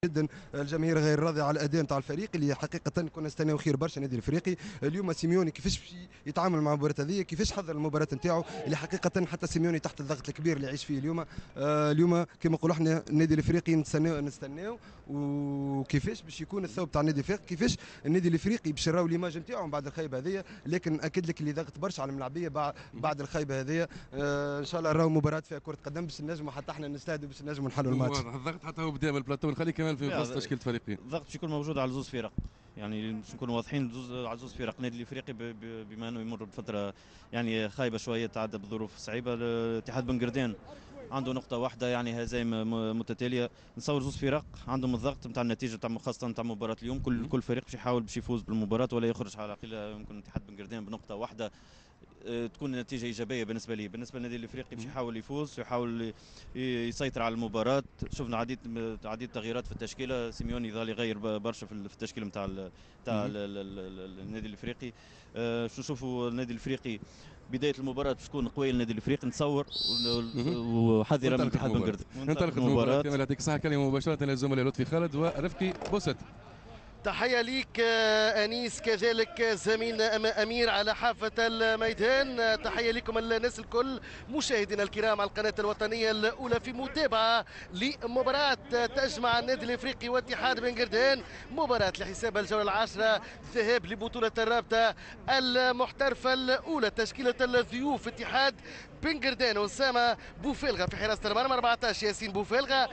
جدا الجماهير غير راضيه على الاداء نتاع الفريق اللي حقيقه كنا نستناو خير برشا. النادي الافريقي اليوم سيميوني كيفاش باش يتعامل مع المباراه هذه، كيفاش حضر المباراه نتاعو اللي حقيقه حتى سيميوني تحت الضغط الكبير اللي يعيش فيه اليوم. اليوم كما نقولوا احنا النادي الافريقي نستناو وكيفاش باش يكون الثوب تاع النادي الافريقي، كيفاش النادي الافريقي باش يراو ليماج نتاعو بعد الخيبه هذه. لكن اكيد لك اللي ضغط برشا على الملاعبيه بعد الخيبه هذه. ان شاء الله نراو مباراه فيها كره قدم باش نجموا حتى احنا نستهدوا باش نجموا نحلوا الماتش. الضغط حتى هو بدا من البلاطو، نخلي كمان في وسط تشكيله فريقين. الضغط باش يكون موجود على زوز فرق، يعني باش نكونوا واضحين على زوز فرق. النادي الافريقي بما انه يمر بفتره يعني خايبه شويه، تعدى بظروف صعيبه. الاتحاد بن قردان عنده نقطة واحدة، يعني هزايم متتالية. نصور زوز فرق عندهم الضغط نتاع النتيجة نتاع خاصة نتاع مباراة اليوم. كل فريق باش يحاول باش يفوز بالمباراة ولا يخرج على الأقل. يمكن الاتحاد بن قردان بنقطة واحدة تكون نتيجة إيجابية بالنسبة لي. بالنسبة للنادي الإفريقي باش يحاول يفوز، يحاول يسيطر على المباراة. شفنا عديد تغييرات في التشكيلة. سيميوني ظل يغير برشا في التشكيلة نتاع النادي الإفريقي. شو نشوفوا النادي الإفريقي بدايه المباراه باش تكون قويه للنادي الافريقي، نتصور وحذره من الاتحاد بن قردان. ننطلق المباراه. يعطيك الصحه. كلمه مباشره للزملاء لطفي خالد ورفقي بوست. تحية ليك أنيس، كذلك زميل أمير على حافة الميدان. تحية لكم الناس الكل مشاهدينا الكرام على القناة الوطنية الأولى في متابعة لمباراة تجمع النادي الإفريقي واتحاد بن قردان. مباراة لحساب الجولة العاشرة ذهاب لبطولة الرابطة المحترفة الأولى. تشكيلة الضيوف اتحاد بن قردان: أسامة بوفيلغا في حراسة المرمى، 14 ياسين بوفيلغا،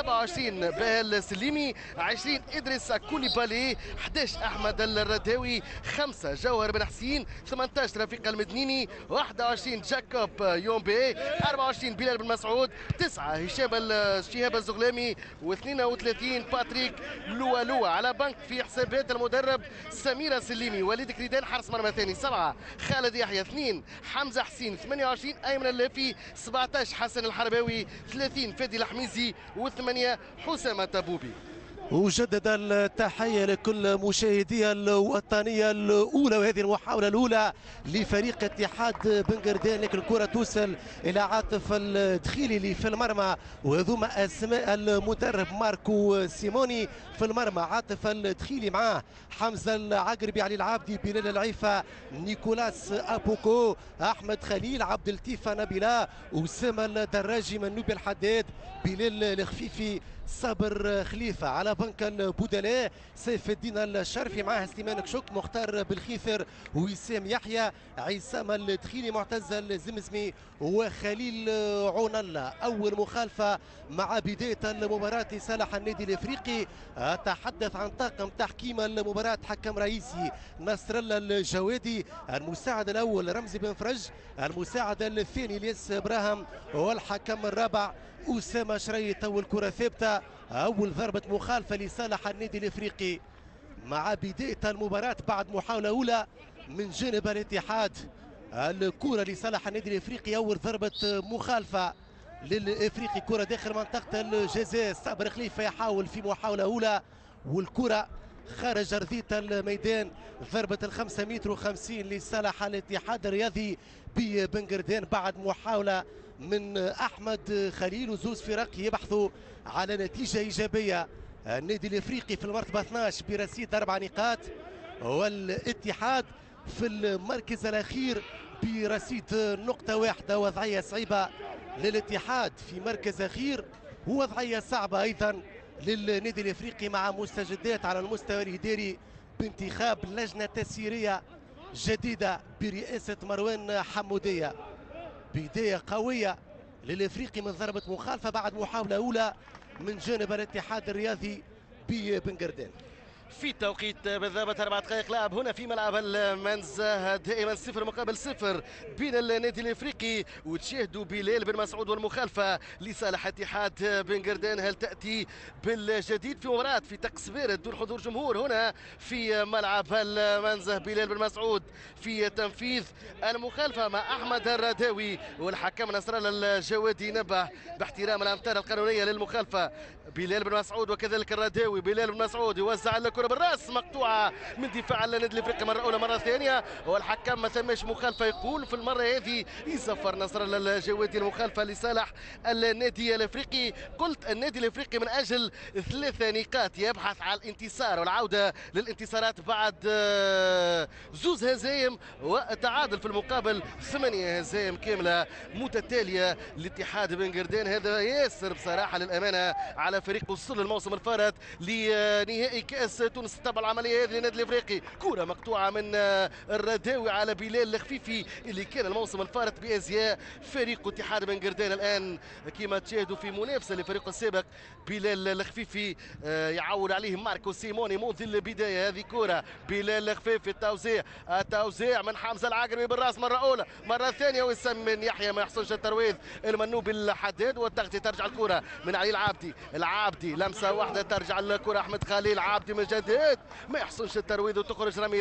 27 باهل سليمي، 20 إدريس كوليبالي، 11 أحمد الرداوي، 5 جوهر بن حسين، 18 رفيق المدنيني، 21 جاكوب يومبي، 24 بلال بن مسعود، 9 شهاب الزغلامي، و32 باتريك لوا. على بنك في حسابات المدرب سميرة سليمي. وليد كريدان حارس مرمى ثاني، 7 خالد يحيى، 2 حمزة حسين، 28 أيمن اللافي، 17 حسن الحرباوي، 30 فادي الحميزي، و8 حسام التبوبي. وجدد التحية لكل مشاهدي الوطنية الأولى، وهذه المحاولة الأولى لفريق اتحاد بن قردان، لكن الكرة توصل إلى عاطف الدخيلي اللي في المرمى، وهذوما أسماء المدرب ماركو سيموني في المرمى. عاطف الدخيلي معاه حمزة العقربي، علي العابدي، بلال العيفة، نيكولاس أبوكو، أحمد خليل، عبد اللطيف نبيلة، أسامة الدراجي، منوبي الحداد، بلال الخفيفي، صابر خليفة. على بنك البدلاء سيف الدين الشرفي، معاه سليمان كشك، مختار بالخيثر، وسام يحيى، عصام الدخيلي، معتز الزمزمي، وخليل عون الله. أول مخالفة مع بداية المباراة لصالح النادي الإفريقي. أتحدث عن طاقم تحكيم المباراة: حكم رئيسي نصر الله الجوادي، المساعد الأول رمزي بن فرج، المساعد الثاني الياس إبراهيم، والحكم الرابع أسامة شريط. أول كرة ثابتة، أول ضربة مخالفة لصالح النادي الإفريقي مع بداية المباراة بعد محاولة أولى من جانب الاتحاد. الكرة لصالح النادي الإفريقي، أول ضربة مخالفة للإفريقي، كرة داخل منطقة الجزاء. صابر خليفة يحاول في محاولة أولى والكرة خارج أرضية الميدان. ضربة 550 لصالح الاتحاد الرياضي بن قردان بعد محاولة من أحمد خليل، وزوز فرق يبحثوا على نتيجة إيجابية. النادي الإفريقي في المرتبة 12 برصيد 4 نقاط، والاتحاد في المركز الأخير برصيد نقطة واحدة. وضعية صعيبة للاتحاد في مركز أخير، ووضعية صعبة أيضا للنادي الإفريقي مع مستجدات على المستوى الإداري بانتخاب لجنة تسييرية جديدة برئاسة مروان حمودية. بداية قوية للإفريقي من ضربة مخالفة بعد محاولة أولى من جانب الاتحاد الرياضي بن قردان. في توقيت بالضبط 4 دقائق لعب هنا في ملعب المنزه، دائما 0 مقابل 0 بين النادي الافريقي. وتشاهدوا بلال بن مسعود والمخالفه لصالح اتحاد بن قردان. هل تاتي بالجديد في مباراه في طقس بارد دون حضور جمهور هنا في ملعب المنزه؟ بلال بن مسعود في تنفيذ المخالفه مع احمد الرداوي، والحكم نصر الله الجوادي نبه باحترام الامتار القانونيه للمخالفه. بلال بن مسعود وكذلك الرداوي. بلال بن مسعود يوزع لكم الكره بالراس مقطوعه من دفاع النادي الافريقي مره اولى مره ثانيه، والحكم ما ثماش مخالفه، يقول في المره هذه يصفر نصر الله الجوادي المخالفه لصالح النادي الافريقي. قلت النادي الافريقي من اجل 3 نقاط يبحث على الانتصار والعوده للانتصارات بعد 2 هزايم وتعادل في المقابل 8 هزايم كامله متتاليه لاتحاد بن قردان. هذا ياسر بصراحه للامانه على فريق وصل الموسم الفارط لنهائي كاس تونس. تبع العمليه هذه للنادي الافريقي، كره مقطوعه من الرداوي على بلال الخفيفي اللي كان الموسم الفارط بازياء فريق اتحاد بن قردان. الان كما تشاهدوا في منافسه لفريقه السابق، بلال الخفيفي يعول عليه ماركو سيموني منذ البدايه. هذه كره بلال الخفيفي، التوزيع من حمزه العقربي بالراس مره اولى مره ثانيه، ويسمن يحيى ما يحصلش الترويض المنوبي الحداد، والتغطيه ترجع الكره من علي العابدي لمسه واحده ترجع الكره احمد خليل عابدي من جديد ما يحصلش الترويض، وتخرج رميه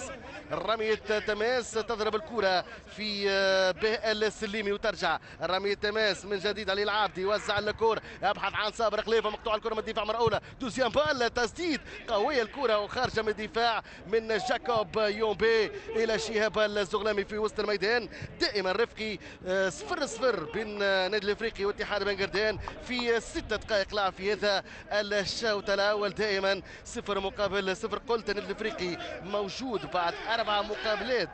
تماس تضرب الكره في به السليمي، وترجع رميه تماس من جديد علي العابدي يوزع الكره يبحث عن صابر خليفه مقطوع الكره من الدفاع مره اولى، دوزيام بال تسديد قويه الكره وخارجه من الدفاع من جاكوب يومبي الى شهاب الزغلامي في وسط الميدان. دائما رفقي 0-0 بين النادي الافريقي واتحاد بن قردان في 6 دقائق لعب في هذا الشوط الاول. دائما 0-0. قلت النادي الافريقي موجود بعد 4 مقابلات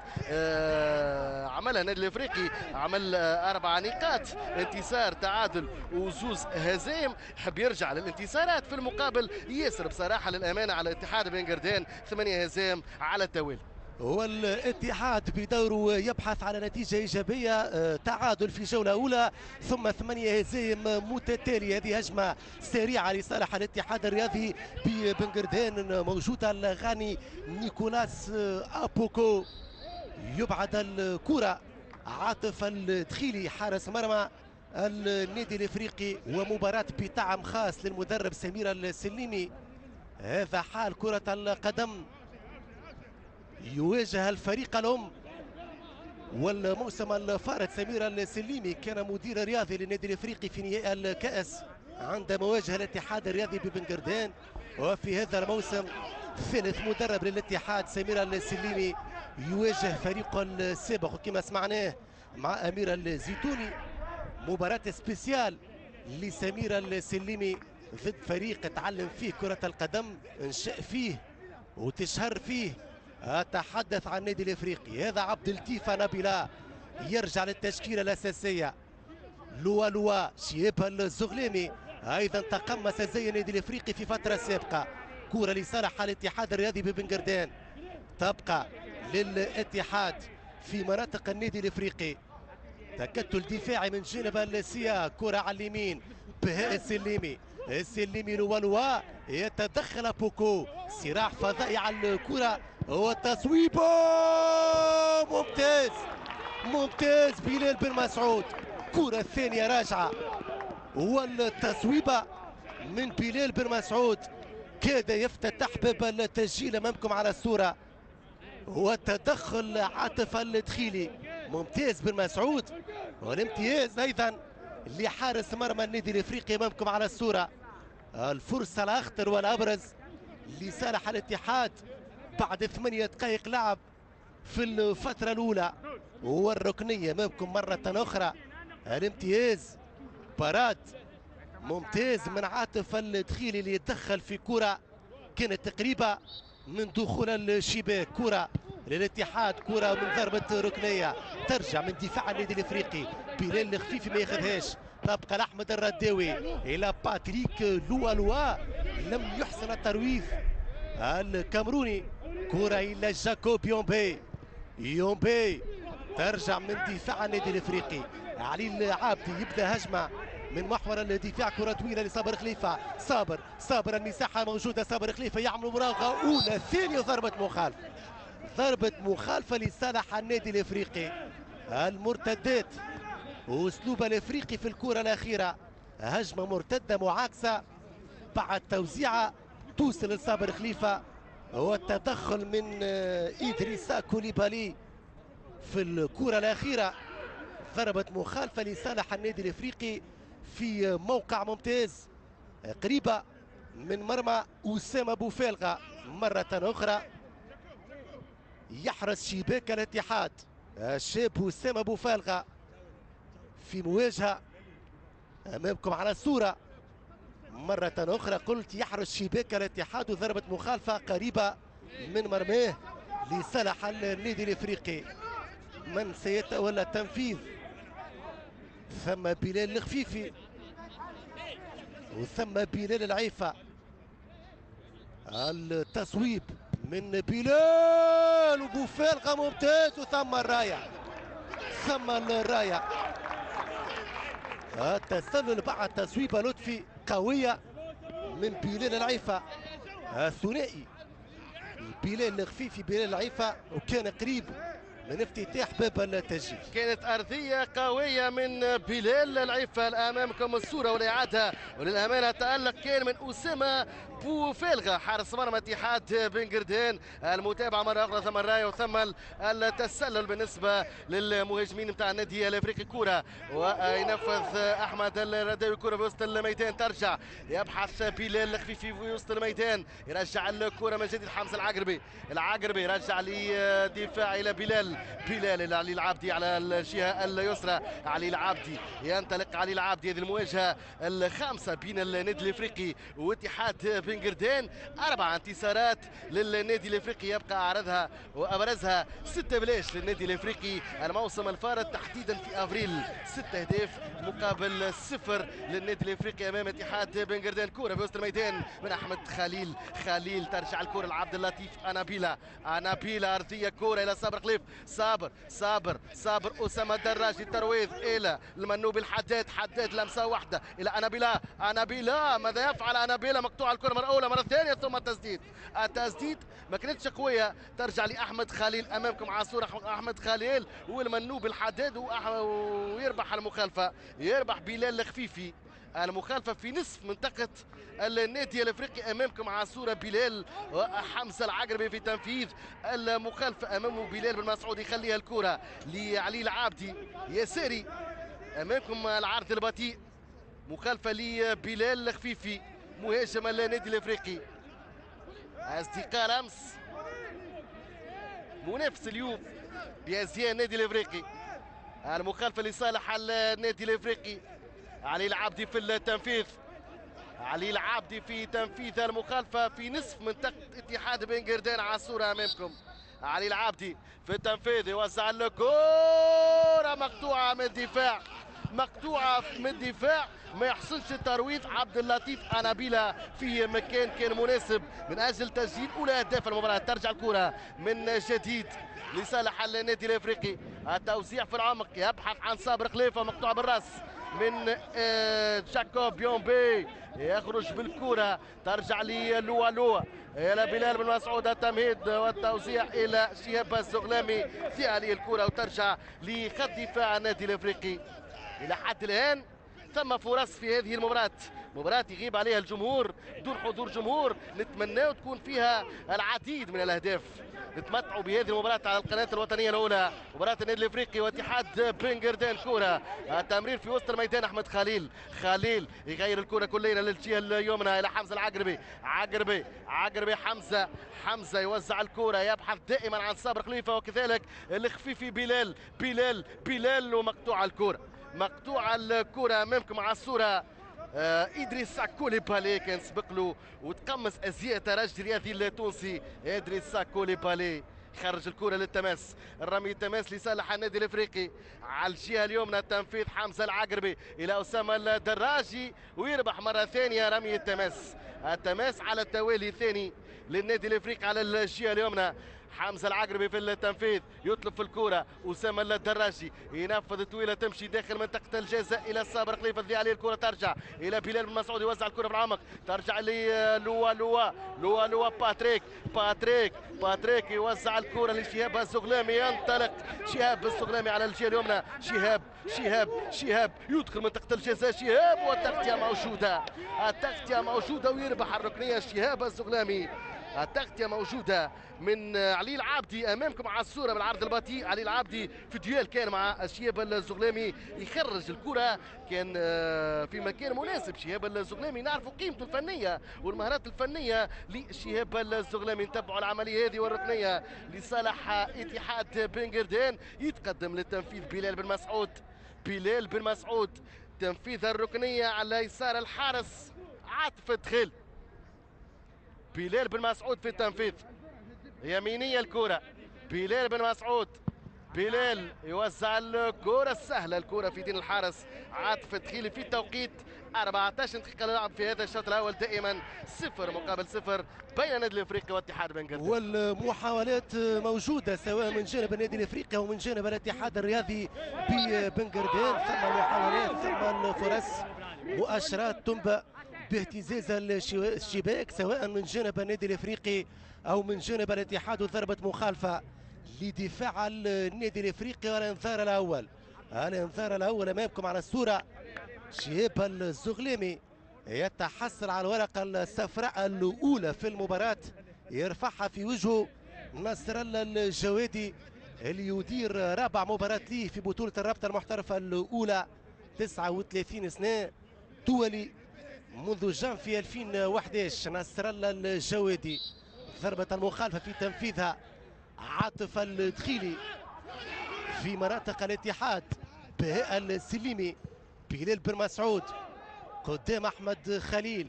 عملها النادي الافريقي، عمل 4 نقاط، انتصار تعادل وزوز هزايم، حب يرجع للانتصارات. في المقابل ياسر بصراحه للامانه على اتحاد بن قردان 8 هزايم على التوالي. والاتحاد بدوره يبحث على نتيجة إيجابية، تعادل في جولة أولى ثم 8 هزايم متتالية. هذه هجمة سريعة لصالح الاتحاد الرياضي ببن قردان. موجودة الغاني نيكولاس أبوكو يبعد الكرة، عاطف الدخيلي حارس مرمى النادي الافريقي، ومباراة بدعم خاص للمدرب سمير السليمي. هذا حال كرة القدم، يواجه الفريق الأم. والموسم الفارط سمير السليمي كان مدير رياضي للنادي الافريقي في نهائي الكأس عندما واجه الاتحاد الرياضي ببن قردان، وفي هذا الموسم ثالث مدرب للاتحاد سمير السليمي يواجه فريق السابق كما سمعناه مع امير الزيتوني. مباراة سبيسيال لسمير السليمي ضد فريق تعلم فيه كرة القدم، انشأ فيه وتشهر فيه. أتحدث عن النادي الافريقي. هذا عبد اللطيف نبيلة يرجع للتشكيلة الأساسية. لوا شهاب الزغلامي أيضا تقمص زي النادي الافريقي في فترة سابقة. كرة لصالح الاتحاد الرياضي ببن قردان، تبقى للاتحاد في مناطق النادي الافريقي. تكتل دفاعي من جانب السيا، كرة على اليمين بهاء السليمي لوا يتدخل بوكو، صراع فضائي على الكرة وتصويبه ممتاز بلال بن مسعود. كرة الثانية راجعة والتصويبة من بلال بن مسعود كاد يفتتح باب التسجيل امامكم على الصورة، وتدخل عاطف الدخيلي ممتاز بن مسعود، والامتياز ايضا لحارس مرمى النادي الافريقي امامكم على الصورة. الفرصة الاخطر والابرز لصالح الاتحاد بعد 8 دقائق لعب في الفترة الاولى، والركنية امامكم مرة اخرى. الامتياز باراد ممتاز من عاطف الدخيلي اللي يتدخل في كرة كانت تقريبا من دخول الشباك. كرة للاتحاد، كرة من ضربة ركنية ترجع من دفاع النادي الافريقي. بلال الخفيفي ما ياخذهاش، تبقى لاحمد الرداوي الى باتريك لوا لم يحسن الترويض الكامروني. كرة الى جاكوب يومبي ترجع من دفاع النادي الافريقي. علي العابدي يبدا هجمه من محور الدفاع، كرة طويلة لصابر خليفة. صابر المساحة موجودة، صابر خليفة يعمل مراوغة أولى ثانية، ضربة مخالفة لصالح النادي الافريقي. المرتدات واسلوب الافريقي في الكرة الأخيرة، هجمة مرتدة معاكسة بعد توزيعة توصل لصابر خليفة، والتدخل من إدريسا كوليبالي في الكرة الأخيرة. ضربة مخالفة لصالح النادي الافريقي في موقع ممتاز قريبة من مرمى أسامة بوفالغا. مرة أخرى يحرس شباك الاتحاد الشاب أسامة بوفالغة في مواجهة أمامكم على الصورة. مرة أخرى قلت يحرس شباك الاتحاد وضربة مخالفة قريبة من مرماه لصالح النادي الإفريقي. من سيتولى التنفيذ؟ ثم بلال الخفيفي وثم بلال العيفة. التصويب من بلال وبوفالغة ممتاز وثم الراية، ثم الراية. التسلل بعد تصويبة لطفي قوية من بلال العيفة. الثنائي بلال الخفيفي بلال العيفة وكان قريب من افتتاح باب التسجيل. كانت أرضية قوية من بلال العيفة أمامكم الصورة والإعادة، وللأمانة تألق كان من أسامة بوفالغة حارس مرمى اتحاد بن قردان. المتابعة مرة أخرى ثم الراية وثم التسلل بالنسبة للمهاجمين نتاع النادي الأفريقي. كرة وينفذ أحمد الرداوي كرة في وسط الميدان، ترجع يبحث بلال الخفيفي في وسط الميدان، يرجع الكرة من جديد حمزة العقربي رجع لدفاع إلى بلال علي العابدي على الجهة اليسرى. علي العابدي ينطلق علي العابدي. هذه المواجهة الخامسة بين النادي الأفريقي واتحاد بن قردان. 4 انتصارات للنادي الأفريقي يبقى أعرضها وأبرزها 6 بلاش للنادي الأفريقي الموسم الفارط تحديدا في أفريل. 6 أهداف مقابل 0 للنادي الأفريقي أمام اتحاد بن قردان. كرة في وسط الميدان من أحمد خليل ترجع الكرة لعبد اللطيف أنابيلا أرضية كرة إلى صابر خليف. صابر أسامة الدراجي ترويض إلى المنوبي حداد لمسة واحدة إلى أنابيلا. ماذا يفعل أنابيلا؟ مقطوعة الكرة مرة أولى مرة ثانية ثم التسديد ما كانتش قوية، ترجع لأحمد خليل أمامكم على الصورة. أحمد خليل والمنوبي الحداد ويربح المخالفة، يربح بلال الخفيفي المخالفة في نصف منطقة النادي الافريقي. امامكم على الصورة بلال وحمزة العقربي في تنفيذ المخالفة امامه بلال بن مسعود يخليها الكرة لعلي العابدي يساري. امامكم العرض البطيء، مخالفة لبلال الخفيفي مهاجم النادي الافريقي. اصدقاء امس منافس اليوم بأزياء النادي الافريقي. المخالفة لصالح النادي الافريقي. علي العابدي في التنفيذ، علي العابدي في تنفيذ المخالفة في نصف منطقة اتحاد بن قردان على الصورة أمامكم. علي العابدي في التنفيذ يوزع الكرة مقطوعة من الدفاع، ما يحصلش الترويض. عبد اللطيف أنابيلا في مكان كان مناسب من أجل تسجيل أولى أهداف المباراة. ترجع الكرة من جديد لصالح النادي الأفريقي. التوزيع في العمق يبحث عن صابر خليفة مقطوعة بالراس من جاكوب يومبي، يخرج بالكرة ترجع للوا إلى بلال بن مسعود. التمهيد والتوزيع إلى شهاب الزغلامي في عليه الكرة وترجع لخط دفاع النادي الأفريقي. إلى حد الآن ثم فرص في هذه المباراة، مباراة يغيب عليها الجمهور دون حضور جمهور، نتمناو تكون فيها العديد من الأهداف. نتمتعوا بهذه المباراة على القناة الوطنية الأولى، مباراة النادي الأفريقي واتحاد بن قردان. كرة التمرير في وسط الميدان، أحمد خليل يغير الكرة كلنا للجهة اليمنى إلى حمزة العقربي حمزة يوزع الكرة يبحث دائما عن صابر خليفة وكذلك الخفيفي بلال ومقطوع الكرة أمامكم على الصورة. إدريس كوليبالي كان سبق له وتقمص أزياء ترجي الرياضي التونسي. إدريس كوليبالي خرج الكرة للتماس، الرمي التماس لصالح النادي الافريقي على الجهة اليمنى. تنفيذ حمزة العقربي إلى أسامة الدراجي ويربح مرة ثانية رمي التماس على التوالي الثاني للنادي الافريقي على الجهة اليمنى. حمزة العقربي في التنفيذ يطلب في الكرة، أسامة الدراجي ينفذ طويلة تمشي داخل منطقة الجزاء إلى صابر خليفة الذي عليه الكرة، ترجع إلى بلال بن مسعود يوزع الكرة في العمق، ترجع لوا باتريك يوزع الكرة لشهاب الزغلامي، ينطلق شهاب الزغلامي على الجهة اليمنى. شهاب يدخل منطقة الجزاء، شهاب والتغطية موجودة ويربح الركنية شهاب الزغلامي. التغطية موجودة من علي العابدي أمامكم على الصورة بالعرض البطيء. علي العابدي في ديال كان مع شهاب الزغلامي يخرج الكرة، كان في مكان مناسب. شهاب الزغلامي نعرفوا قيمته الفنية والمهارات الفنية لشهاب الزغلامي. نتبعوا العملية هذه والركنية لصالح اتحاد بنغردان. يتقدم للتنفيذ بلال بن مسعود. بلال بن مسعود تنفيذ الركنية على يسار الحارس عاطف الدخيل. بلال بن مسعود في التنفيذ، يمينية الكرة. بلال بن مسعود، بلال يوزع الكرة السهلة، الكرة في دين الحارس عاطف الدخيلي في توقيت 14 دقيقة للعب في هذا الشوط الأول. دائما 0-0 بين النادي الافريقي واتحاد بنغردان. والمحاولات موجودة سواء من جانب النادي الافريقي او من جانب الاتحاد الرياضي ببنغردان. ثم محاولات، ثم الفرص، مؤشرات تنبأ باهتزاز الشباك سواء من جانب النادي الافريقي او من جانب الاتحاد، وضربة مخالفة لدفاع النادي الافريقي. والانذار الاول، الانذار الاول امامكم على الصورة. شهاب الزغلامي يتحصل على الورقة الصفراء الاولى في المباراة، يرفعها في وجهه نصر الله الجوادي اللي يدير رابع مباراة ليه في بطولة الرابطة المحترفة الاولى. 39 سنة دولي منذ جانفي 2011. نصر الله الجوادي، ضربة المخالفة في تنفيذها عاطف الدخيلي في مناطق الاتحاد. بهاء السليمي، بلال بن مسعود قدام احمد خليل.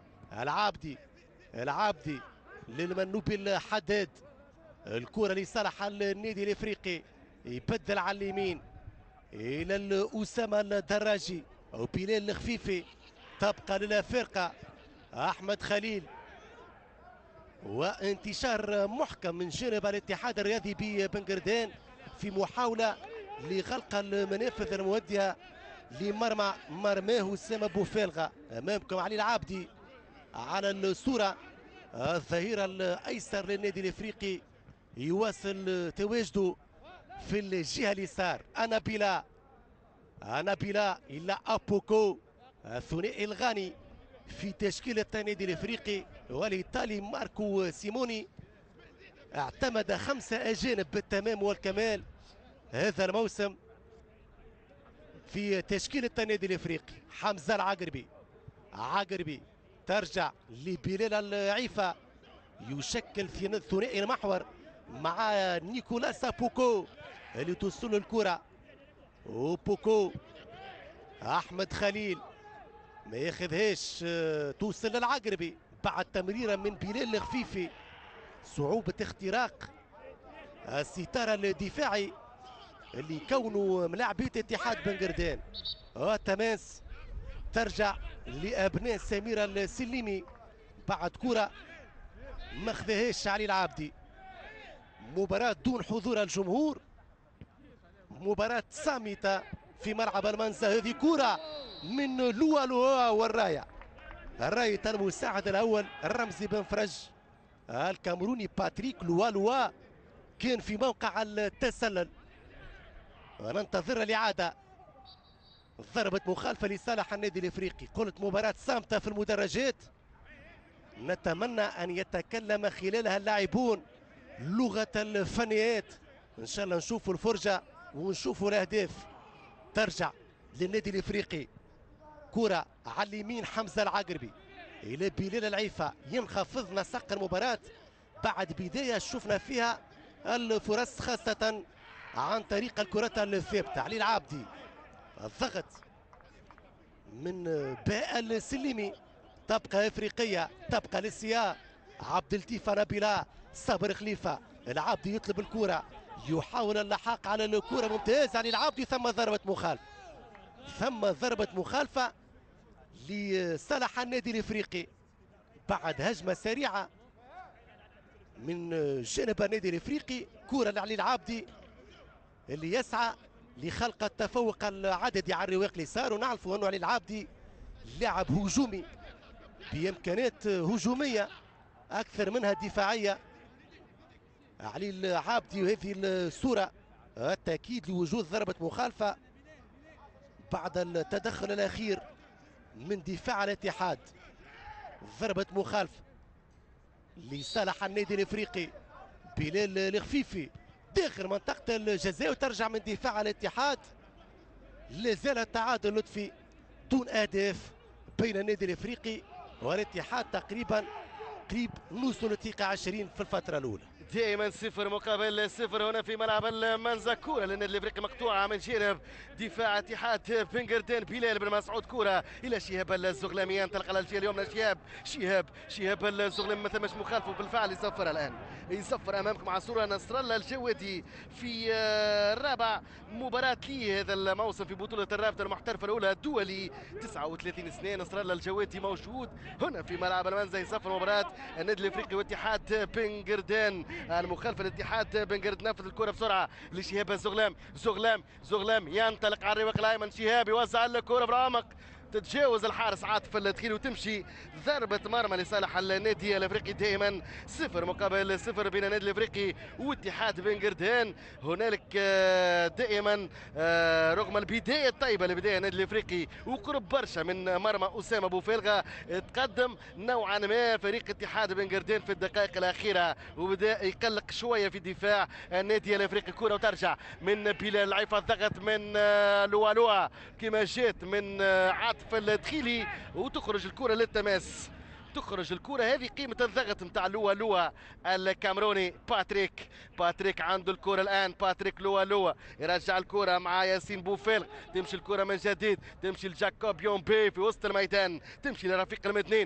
العابدي للمنوبي الحداد. الكرة لصالح النادي الافريقي، يبدل على اليمين الى الاسامه الدراجي او بلال الخفيفي. تبقى للفرقه احمد خليل، وانتشار محكم من جانب الاتحاد الرياضي ببنغردان في محاوله لغلق المنافذ الموديه لمرمى مرماه اسامه بوفالغه. امامكم علي العابدي على الصوره، الظهير الايسر للنادي الافريقي يواصل تواجده في الجهه اليسار. انا بلا الا ابوكو، الثنائي الغاني في تشكيلة النادي الافريقي. والايطالي ماركو سيموني اعتمد 5 اجانب بالتمام والكمال هذا الموسم في تشكيلة النادي الافريقي. حمزة عقربي ترجع لبلال العيفة، يشكل في ثنائي المحور مع نيكولاس بوكو اللي توصل الكرة. وبوكو احمد خليل ما ياخذهاش، توصل للعقربي بعد تمريره من بلال الخفيفي. صعوبة اختراق الستار الدفاعي اللي كونوا ملاعبية اتحاد بنغردان. تماس ترجع لابناء سمير السليمي بعد كرة ما خذاهاش علي العابدي. مباراة دون حضور الجمهور، مباراة صامتة في ملعب المنزه. هذه كرة من لوا والراية، راية المساعد الأول رمزي بن فرج الكامروني. باتريك لوا كان في موقع التسلل. وننتظر الإعادة. ضربة مخالفة لصالح النادي الإفريقي. قلت مباراة صامتة في المدرجات، نتمنى أن يتكلم خلالها اللاعبون لغة الفنيات. إن شاء الله نشوفوا الفرجة ونشوفوا الأهداف. ترجع للنادي الإفريقي. كرة على اليمين حمزة العقربي إلى بلال العيفة، ينخفض نسق المباراة بعد بداية شفنا فيها الفرص خاصة عن طريق الكرة الثابتة. علي العابدي، الضغط من بهاء السليمي. تبقى إفريقية، تبقى للسياق. عبد اللطيف نبيلة، صابر خليفة. العابدي يطلب الكرة، يحاول اللحاق على الكرة. ممتاز علي العابدي. ثم ضربة مخالفة لصالح النادي الافريقي بعد هجمة سريعة من جانب النادي الافريقي. كرة لعلي العابدي اللي يسعى لخلق التفوق العددي على الرواق اليسار. ونعرفوا انه علي العابدي لاعب هجومي بامكانات هجومية اكثر منها دفاعية. علي العابدي، وهذه الصورة التأكيد لوجود ضربة مخالفة بعد التدخل الأخير من دفاع الاتحاد. ضربة مخالفة لصالح النادي الافريقي. بلال الخفيفي داخل منطقه الجزاء وترجع من دفاع الاتحاد. لا زال التعادل لطفي دون اهداف بين النادي الافريقي والاتحاد، تقريبا قريب نوصل للدقيقه 20 في الفتره الاولى. دائما 0 مقابل 0 هنا في ملعب المنزا. كرة للنادي الافريقي مقطوعه من جانب دفاع اتحاد بنغردان. بلال بن مسعود كرة الى شهاب الزغلامي، ينطلق على الجهه اليمنى. شهاب الزغلامي ما ثماش مخالفه بالفعل، يصفر الان، يصفر امامكم مع صوره نصر الله الجوادي في الرابع مباراة لي هذا الموسم في بطولة الرابطة المحترفة الأولى الدولي. 39 سنة نصر الله الجوادي موجود هنا في ملعب المنزا، يصفر مباراة النادي الافريقي واتحاد بنغردان. المخالفه للاتحاد بنغردان نفذ الكره بسرعه لشهاب زغلام ينطلق على الرواق الايمن. شهاب يوزع الكره بالعمق، تتجاوز الحارس عاطف الدخيل وتمشي ضربة مرمى لصالح النادي الافريقي. دائما 0 مقابل 0 بين النادي الافريقي واتحاد بنغردان. هنالك دائما رغم البداية الطيبة لبداية النادي الافريقي وقرب برشا من مرمى اسامة بوفيلغا، تقدم نوعا ما فريق اتحاد بنغردان في الدقائق الاخيرة وبدا يقلق شوية في دفاع النادي الافريقي. كرة وترجع من بلال العيفة، الضغط من لوالوا كما جات من عاطف الدخيلي وتخرج الكرة للتماس. تخرج الكرة، هذه قيمة الضغط نتاع لوا الكامروني. باتريك عنده الكرة الآن. باتريك لوا يرجع الكرة مع ياسين بوفيلغ، تمشي الكرة من جديد، تمشي لجاكوب يومبي في وسط الميدان، تمشي لرفيق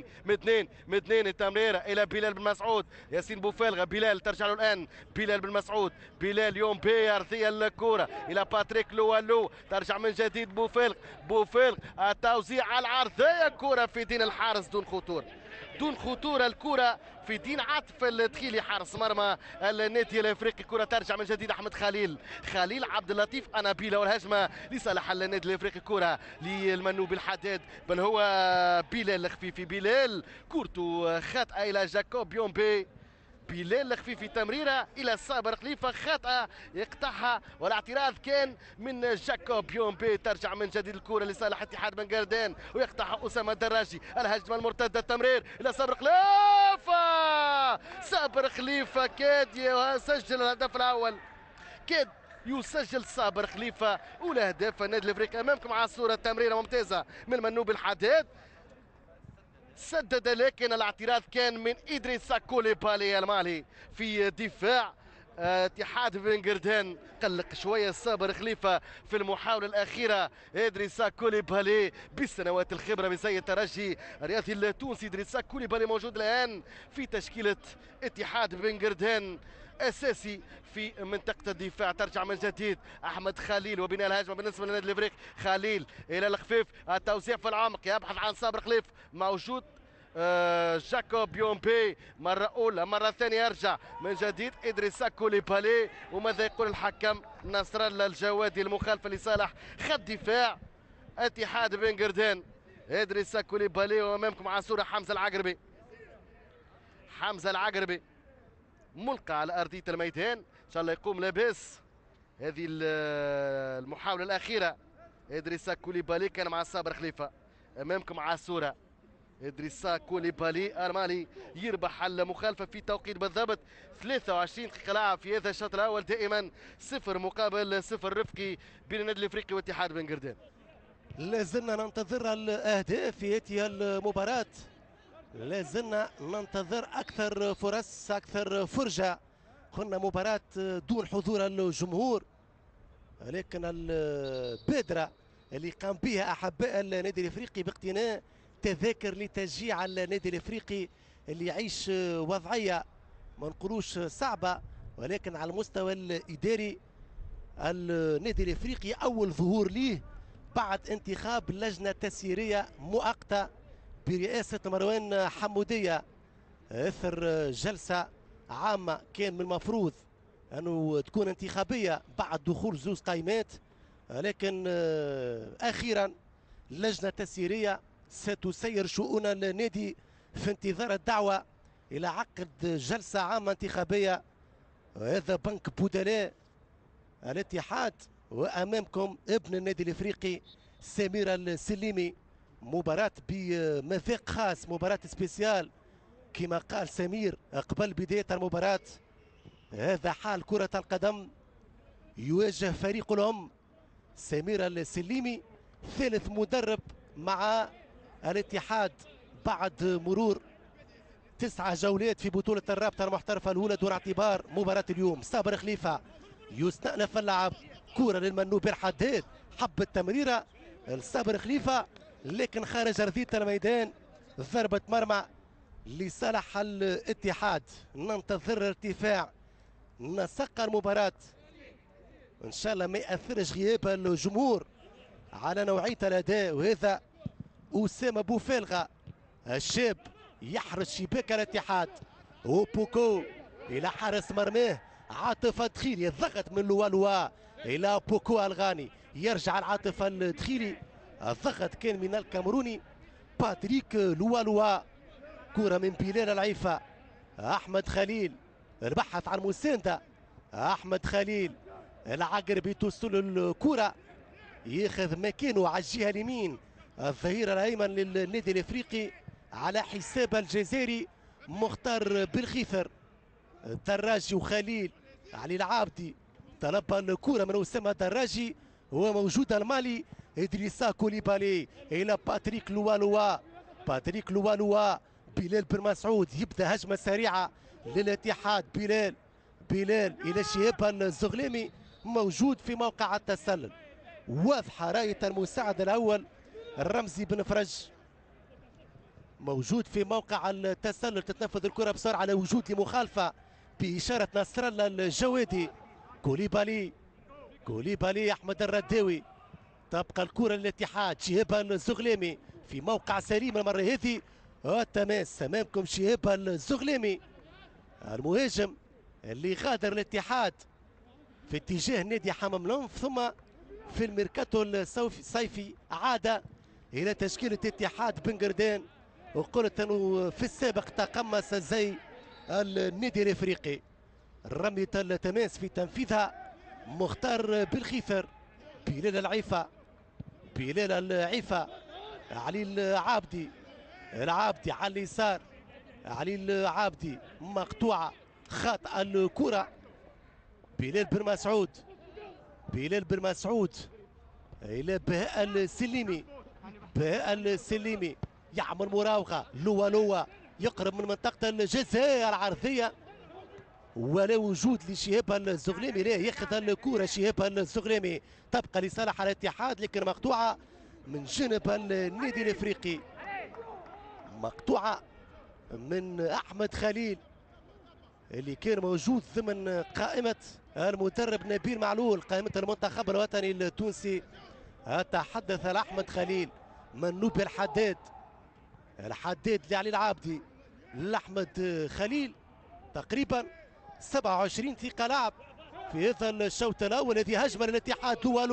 مدنين التمريرة إلى بلال بن مسعود. ياسين بوفيلغ، بلال ترجع له الآن، بلال بن مسعود، بلال يومبي أرضية الكرة إلى باتريك لوا، ترجع من جديد بوفيلغ التوزيع على العرضية، كرة في دين الحارس دون خطورة الكرة في دين عاطف الدخيلي حارس مرمى النادي الافريقي. كرة ترجع من جديد احمد خليل عبد اللطيف انابيلا والهجمة لصالح النادي الافريقي. كرة للمنوب الحداد بل هو بلال الخفيفي. بلال كورته خاطئة الى جاكوب يومبي. بلال الخفيفي تمريره الى صابر خليفه خاطئه يقطعها والاعتراض كان من جاكوب يومبي. ترجع من جديد الكره لصالح اتحاد بنغردان ويقطعها اسامه الدراجي. الهجمه المرتده، التمرير الى صابر خليفه كاد يسجل الهدف الاول، كاد يسجل صابر خليفه اولى اهداف النادي الافريقي. امامكم على الصوره تمريره ممتازه من منوب الحداد، سدد لكن الاعتراض كان من إدريسا كوليبالي المالي في دفاع اتحاد بنغردان. قلق شويه صابر خليفه في المحاوله الاخيره. إدريسا كوليبالي بسنوات الخبره بزي الترجي الرياضي التونسي. إدريسا كوليبالي موجود الان في تشكيله اتحاد بنغردان، اساسي في منطقه الدفاع. ترجع من جديد احمد خليل وبناء الهجمه بالنسبه للنادي الافريقي. خليل الى الخفيف، التوزيع في العمق، يبحث عن صابر خليف، موجود جاكوب يومبي مرة أولى، مرة ثانية يرجع من جديد إدريسا كوليبالي. وماذا يقول الحكم؟ نصر الله الجوادي المخالفة لصالح خط دفاع اتحاد بنغردان. إدريسا كوليبالي وأمامكم على صورة حمزة العقربي ملقى على أرضية الميدان، إن شاء الله يقوم لاباس. هذه المحاولة الأخيرة إدريسا كوليبالي كان مع صابر خليفة. أمامكم على الصورة إدريسا كوليبالي المالي يربح المخالفة في توقيت بالضبط 23 دقيقة لعب في هذا الشوط الأول. دائما 0 مقابل 0 رفقي بين النادي الأفريقي واتحاد بنغردان. لازلنا ننتظر الأهداف في هذه المباراة، لازلنا ننتظر أكثر فرص، أكثر فرجة. قلنا مباراة دون حضور الجمهور، لكن البادرة اللي قام بها أحباء النادي الأفريقي باقتناء تذاكر لتشجيع النادي الافريقي اللي يعيش وضعيه ما نقولوش صعبه، ولكن على المستوى الاداري النادي الافريقي اول ظهور ليه بعد انتخاب لجنه تسييريه مؤقته برئاسه مروان حموديه اثر جلسه عامه كان من المفروض انه تكون انتخابيه بعد دخول زوز قائمات، لكن اخيرا لجنه تسييريه ستسير شؤون النادي في انتظار الدعوة إلى عقد جلسة عامة انتخابية. هذا بنك بدلاء الاتحاد. وأمامكم ابن النادي الإفريقي سمير السليمي. مباراة بمذاق خاص، مباراة سبيسيال كما قال سمير قبل بداية المباراة، هذا حال كرة القدم. يواجه فريق الأم سمير السليمي ثالث مدرب مع الاتحاد بعد مرور 9 جولات في بطولة الرابطة المحترفة الأولى دون اعتبار مباراة اليوم. صابر خليفة يستأنف اللعب، كرة للمنوب الحداد، حب التمريرة لصابر خليفة لكن خارج أرضية الميدان، ضربة مرمى لصالح الاتحاد. ننتظر ارتفاع نسق المباراة، ان شاء الله ما ياثرش غياب الجمهور على نوعيه الاداء. وهذا اسامه بوفالغه الشاب يحرس شباك الاتحاد، وبوكو الى حارس مرماه عاطف الدخيلي، الضغط من لوا الى بوكو الغاني، يرجع العاطف الدخيلي، الضغط كان من الكامروني باتريك لوا. كرة من بلال العيفة، احمد خليل البحث عن مسانده، احمد خليل العقربي توصل الكرة، ياخذ مكانه على الجهة اليمين الظهير الايمن للنادي الافريقي على حساب الجزائري مختار بالخيثر. دراجي وخليل علي العابدي طلب الكرة من اسامه دراجي، هو موجود المالي ادريسا كوليبالي الى باتريك لوا. باتريك لوا بلال بن مسعود يبدا هجمه سريعه للاتحاد. بلال الى شهاب الزغلامي موجود في موقع التسلل، واضحه رايه المساعد الاول الرمزي بن فرج موجود في موقع التسلل. تتنفذ الكره بسرعه على وجود مخالفه باشاره نصر الله الجوادي. كوليبالي احمد الرداوي، تبقى الكره للاتحاد. شهاب الزغلامي في موقع سليم المره هذه، التماس امامكم شهاب الزغلامي المهاجم اللي غادر الاتحاد في اتجاه نادي حمام لنف، ثم في الميركاتو الصيفي عاد الى تشكيله اتحاد بن قردان، وقلت انه في السابق تقمص زي النادي الافريقي. رمية التماس في تنفيذها مختار بالخيثر، بلال العيفة علي العابدي على اليسار، علي العابدي مقطوعه خاطئه الكره. بلال بن مسعود الى بهاء السليمي يعمل مراوغه. لوا يقرب من منطقه الجزاء العرضيه ولا وجود لشهاب الزغلامي، لا ياخذ الكره شهاب الزغلامي، تبقى لصالح الاتحاد لكن مقطوعه من جانب النادي الافريقي، مقطوعه من احمد خليل اللي كان موجود ضمن قائمه المدرب نبيل معلول، قائمه المنتخب الوطني التونسي. اتحدث احمد خليل، منوب الحداد لعلي العابدي لاحمد خليل، تقريبا 27 دقيقه لعب في هذا الشوط الاول. هذه هجمه للاتحاد.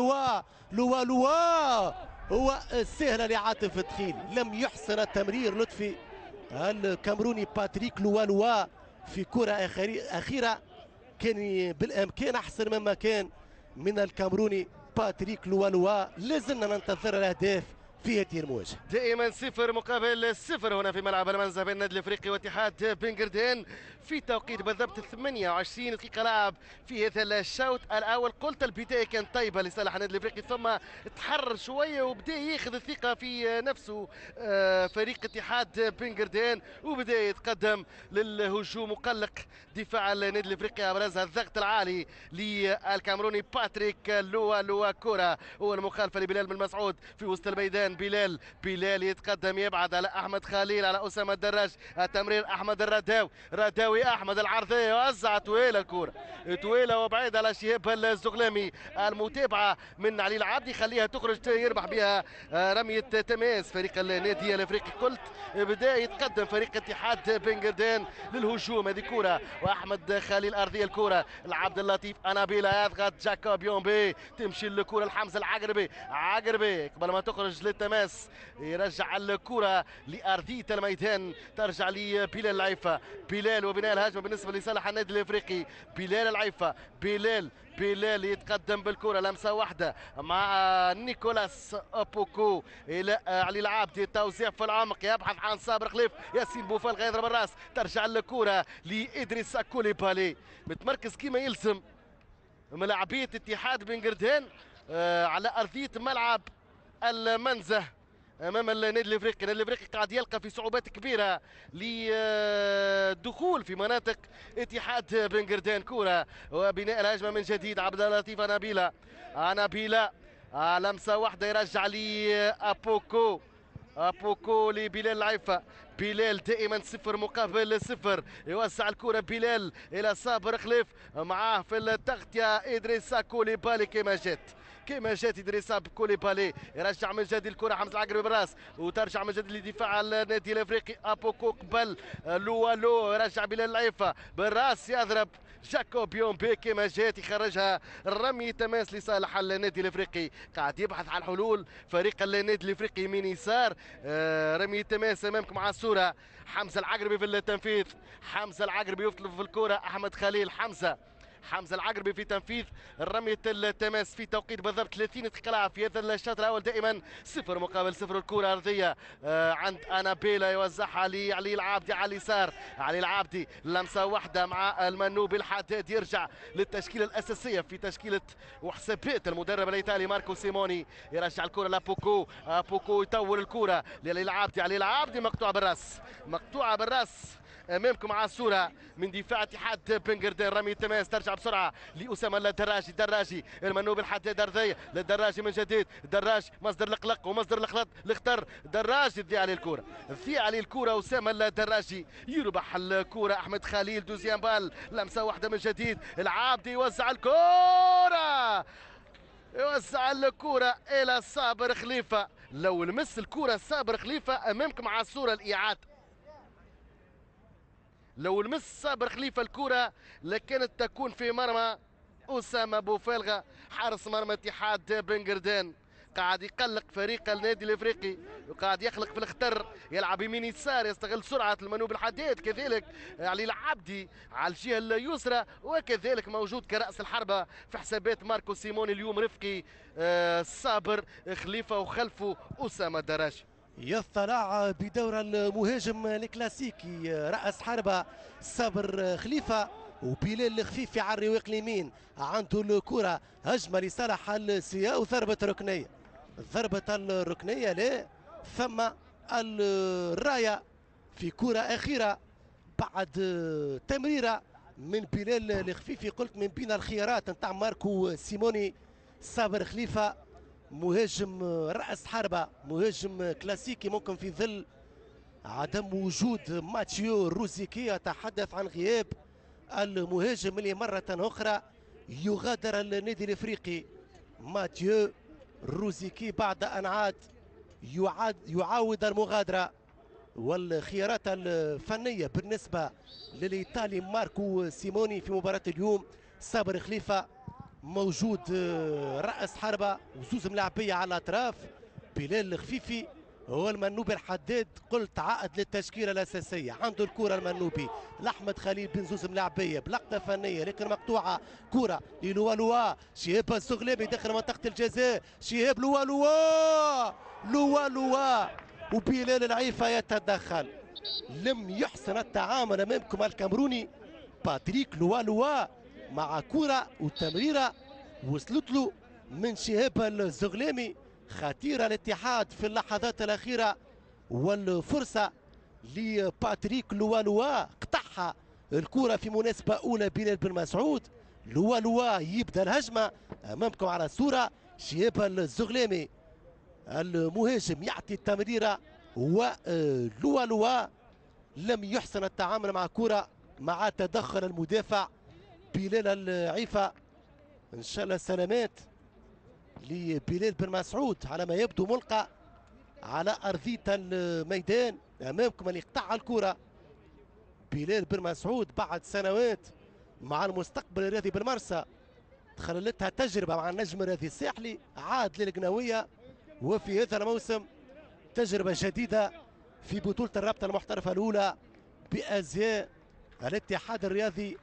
لوا هو سهله لعاطف الدخيل، لم يحسن التمرير لطفي الكامروني باتريك لوا في كره اخيره كان بالامكان احسن مما كان من الكامروني باتريك لوا. لازلنا ننتظر الاهداف في هذه المواجهه. دائما 0 مقابل 0 هنا في ملعب المنزه بين النادي الافريقي واتحاد بن قردان، في توقيت بالضبط 28 دقيقه لعب في هذا الشوط الاول. قلت البدايه كانت طيبه لصالح النادي الافريقي، ثم تحرر شويه وبدا ياخذ الثقه في نفسه فريق اتحاد بن قردان، وبدا يتقدم للهجوم وقلق دفاع النادي الافريقي ابرزها الضغط العالي للكامروني باتريك لوا. كره هو المخالفه لبلال بن مسعود في وسط الميدان. بلال يتقدم يبعد على احمد خليل على اسامه الدراج، التمرير احمد الرداوي احمد العرضيه وزع طويله، الكره طويله وبعيد على شهاب الزغلامي. المتابعه من علي العابدي خليها تخرج يربح بها رميه تماس فريق النادي الافريقي. قلت بدا يتقدم فريق اتحاد بن قردان للهجوم. هذه كره واحمد خليل ارضيه، الكره لعبد اللطيف انابيلا يضغط جاكوب يومبي، تمشي الكره لحمزه العقربي قبل ما تخرج للتماس يرجع الكره لارضيه الميدان، ترجع لبلال العيفه. بلال وبناء الهجمه بالنسبه لصالح النادي الافريقي. بلال العيفة. بلال يتقدم بالكرة، لمسة واحدة مع نيكولاس أبوكو إلى علي العابدي، توزيع في العمق يبحث عن صابر خليف. ياسين بوفال يضرب الراس، ترجع الكرة لإدريس كوليبالي متمركز كيما يلزم ملاعبية اتحاد بن قردان على أرضية ملعب المنزه امام النادي الافريقي. النادي الافريقي قاعد يلقى في صعوبات كبيره للدخول في مناطق اتحاد بن قردان. كره وبناء الهجمه من جديد، عبد اللطيف انابيلا لمسه واحده يرجع لي ابوكو لبلال العيفه. بلال دائما 0 مقابل 0، يوزع الكره بلال الى صابر خليف، معاه في التغطيه ادريس كوليبالي كما جات ادريس كوليبالي يرجع من جديد الكره حمزه العقربي بالراس وترجع من جديد لدفاع النادي الافريقي. ابوكو قبل لوالو يرجع بلال العيفه بالراس يضرب جاكوب يومبي كما جات يخرجها رمي تماس لصالح النادي الافريقي. قاعد يبحث عن حلول فريق النادي الافريقي من يسار. رمي تماس امامكم على الصوره، حمزه العقربي في التنفيذ، حمزه العقربي يطلب في الكره احمد خليل. حمزه العقربي في تنفيذ رمية التماس في توقيت بالضبط 30 دقيقة في هذا الشوط الأول. دائما 0 مقابل 0. الكرة أرضية عند أنابيلا يوزعها لعلي العابدي على اليسار. علي العابدي لمسة واحدة مع المنوبي الحداد، يرجع للتشكيلة الأساسية في تشكيلة وحسابات المدرب الإيطالي ماركو سيموني. يرجع الكرة لابوكو، أبوكو يطول الكرة لعلي العابدي. علي العابدي مقطوعة بالراس امامكم على الصوره من دفاع اتحاد بن قردان. رمي التماس ترجع بسرعه لاسامه الدراجي المنوب الحداد ارضيه للدراجي من جديد. دراج مصدر القلق ومصدر الخطر. دراج تضيع عليه الكره اسامه الدراجي يربح الكره. احمد خليل دوزيام بال، لمسه واحده من جديد. العابدي يوزع الكره الى صابر خليفه. لو لمس الكره صابر خليفه امامكم على الصوره الاعاده، لو لمس صابر خليفه الكره لكانت تكون في مرمى اسامه بوفالغا حارس مرمى اتحاد بن قردان. قاعد يقلق فريق النادي الافريقي وقاعد يخلق في الخطر، يلعب يمين يسار، يستغل سرعه المنوب الحداد. كذلك علي العبدي على الجهه اليسرى، وكذلك موجود كراس الحربه في حسابات ماركو سيموني اليوم رفقي صابر خليفه وخلفه اسامه الدراجي. يطلع بدور المهاجم الكلاسيكي رأس حربة صابر خليفة وبلال الخفيفي على الرواق اليمين. عنده الكرة، هجمة لصالح السياء وضربة ركنية. لا ثم الراية في كرة أخيرة بعد تمريرة من بلال الخفيفي. قلت من بين الخيارات نتاع ماركو سيموني صابر خليفة مهاجم رأس حربة، مهاجم كلاسيكي ممكن في ظل عدم وجود ماتيو روزيكي. يتحدث عن غياب المهاجم اللي مرة أخرى يغادر النادي الإفريقي ماتيو روزيكي بعد أن يعاود المغادرة. والخيارات الفنية بالنسبة للإيطالي ماركو سيموني في مباراة اليوم صابر خليفة موجود رأس حربة وزوز ملاعبية على الأطراف. بلال الخفيفي هو المنوبي الحداد قلت عائد للتشكيلة الأساسية. عنده الكرة المنوبي لأحمد خليل بن زوز ملاعبية بلقطة فنية لكن مقطوعة. كرة للوالوا شهاب الزغلامي داخل منطقة الجزاء. شهاب لوالوا وبلال العيفة يتدخل. لم يحسن التعامل أمامكم الكامروني باتريك لوالوا مع كرة وتمريرة وصلت له من شهاب الزغلامي. خطيرة الاتحاد في اللحظات الأخيرة والفرصة لباتريك لوالوا قطعها الكرة في مناسبة أولى. بلال بن مسعود لوالوا يبدأ الهجمة أمامكم على الصورة. شهاب الزغلامي المهاجم يعطي التمريرة ولوالوا لم يحسن التعامل مع كرة مع تدخل المدافع بلال العيفة. ان شاء الله سلامات لبلال بن مسعود على ما يبدو ملقى على ارضيه الميدان امامكم اللي قطع الكره. بلال بن مسعود بعد سنوات مع المستقبل الرياضي بالمرسى تخللتها تجربه مع النجم الرياضي الساحلي، عاد للقناويه وفي هذا الموسم تجربه جديده في بطوله الرابطه المحترفه الاولى بازياء الاتحاد الرياضي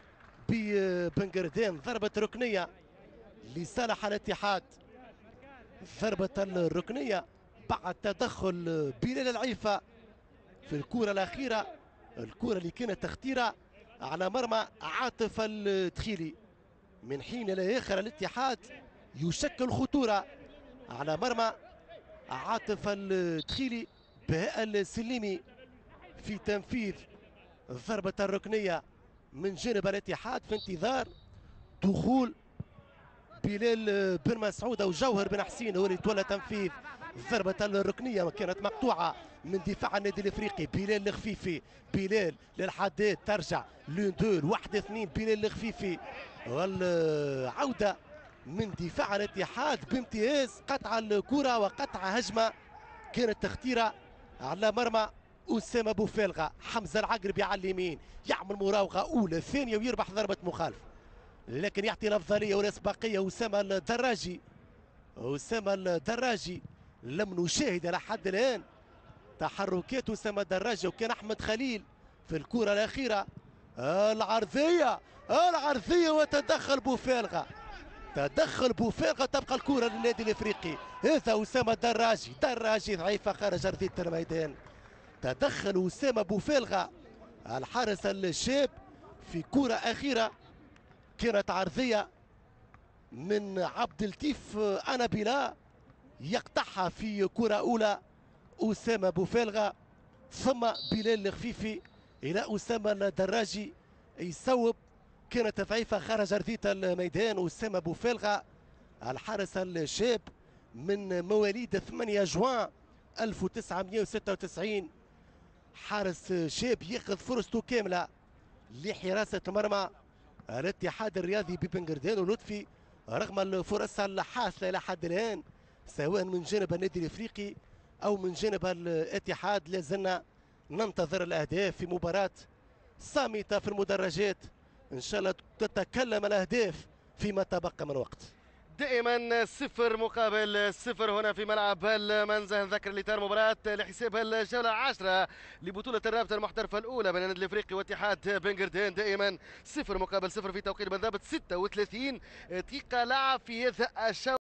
ببنغردين. ضربة ركنية لصالح الاتحاد، ضربة الركنية بعد تدخل بلال العيفة في الكرة الأخيرة، الكرة اللي كانت تختيرة على مرمى عاطف الدخيلي. من حين إلى آخر الاتحاد يشكل خطورة على مرمى عاطف الدخيلي. بهاء السليمي في تنفيذ ضربة الركنية من جانب الاتحاد في انتظار دخول بلال بن مسعود أو جوهر بن حسين هو اللي تولى تنفيذ ضربة الركنية. كانت مقطوعة من دفاع النادي الافريقي. بلال الخفيفي، بلال للحداد، ترجع لون دول 1-2. بلال الخفيفي والعودة من دفاع الاتحاد بامتياز، قطع الكرة وقطع هجمة كانت تختيرة على مرمى أسامة بوفالغا. حمزة العقربي على اليمين يعمل مراوغة أولى ثانية ويربح ضربة مخالف، لكن يعطي الأفضلية والأسبقية أسامة الدراجي. أسامة الدراجي لم نشاهد إلى حد الآن تحركات أسامة الدراجي، وكان أحمد خليل في الكرة الأخيرة. العرضية وتدخل بوفالغا، تدخل بوفالغا، تبقى الكرة للنادي الافريقي. هذا اسامه دراجي ضعيفه خارج ارضيه الميدان. تدخل اسامه بوفالغا الحارس الشاب في كرة اخيره كانت عرضيه من عبد اللطيف انابيلا، يقطعها في كرة اولى اسامه بوفالغا، ثم بلال الخفيفي الى اسامه الدراجي يصوب. كانت ضعيفة خارج أرضية الميدان. أسامة بوفالغا الحارس الشاب من مواليد 8 جوان 1996، حارس شاب ياخذ فرصته كاملة لحراسة مرمى الاتحاد الرياضي ببنغردين ولطفي، رغم الفرص الحاصلة إلى حد الآن سواء من جانب النادي الافريقي أو من جانب الاتحاد. لازلنا ننتظر الأهداف في مباراة صامتة في المدرجات. إن شاء الله تتكلم الأهداف فيما تبقى من وقت. دائما 0-0 هنا في ملعب المنزه. نذكر اللي مباراة لحساب الجولة 10 لبطولة الرابطة المحترفة الأولى بين النادي الأفريقي واتحاد بنغردين. دائما 0-0 في توقيت بالضبط 36 دقيقة لعب في هذا الشوط.